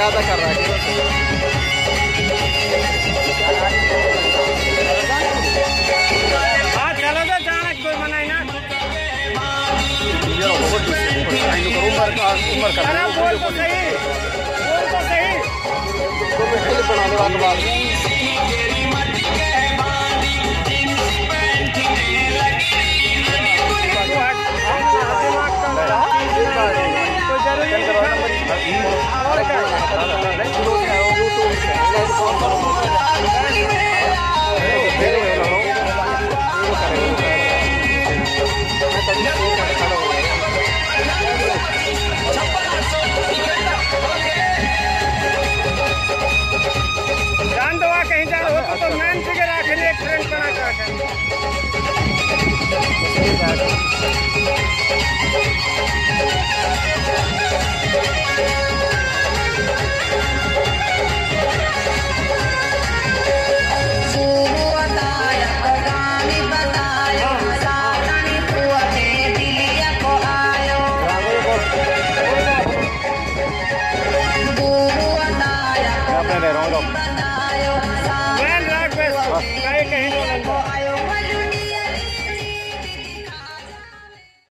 ज्यादा कर रहा है। हाँ चलो तो जाना कोई मना ही ना। अरे बोल तो सही, बोल तो सही। बनाने वाले बाद जान दवा कहीं जाना हो तो मैन फिगर आखिर एक फ्रेंड बना कर मैं रह रहा हूँ।